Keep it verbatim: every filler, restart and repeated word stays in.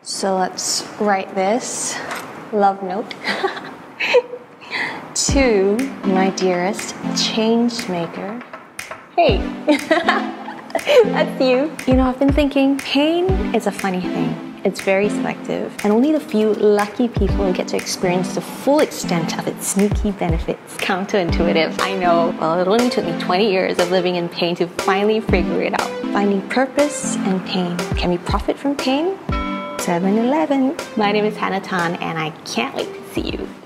So let's write this love note to my dearest change maker. Hey, that's you. You know, I've been thinking, pain is a funny thing. It's very selective, and only the few lucky people get to experience the full extent of its sneaky benefits. Counterintuitive, I know. Well, it only took me twenty years of living in pain to finally figure it out. Finding purpose and pain. Can we profit from pain? seven eleven. My name is Hannah Tan, and I can't wait to see you.